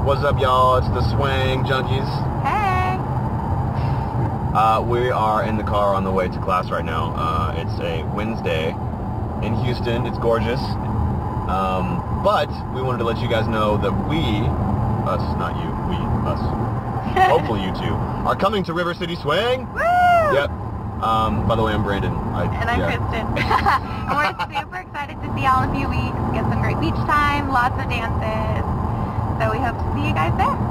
What's up, y'all? It's the Swang Junkies. Hey! We are in the car on the way to class right now. It's a Wednesday in Houston. It's gorgeous. But we wanted to let you guys know that us, not you, us, hopefully you two, are coming to River City Swang. Woo! Yep. By the way, I'm Brandon. And I'm Kristen. And we're super excited to see y'all in a few weeks, get some great beach time, lots of dances. So we hope to see you guys there.